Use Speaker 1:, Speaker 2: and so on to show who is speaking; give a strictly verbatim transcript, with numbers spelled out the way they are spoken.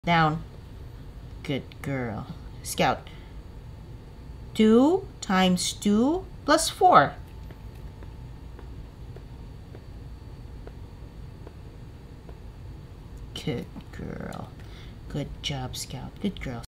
Speaker 1: Down. Good girl. Scout. two times two plus four. Good girl. Good job, Scout. Good girl.